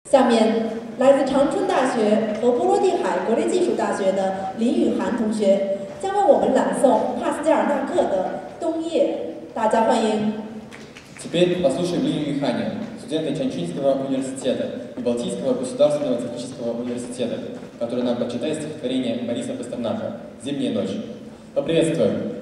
下面，来自长春大学和波罗的海国立技术大学的林雨涵同学将为我们朗诵帕斯捷尔纳克的《冬夜》，大家欢迎。 Теперь послушаем Лию Юханину, студента Чанчунского университета и Балтийского государственного технического университета, который нам прочитает стихотворение Бориса Пастернака «Зимняя ночь». Поприветствуем!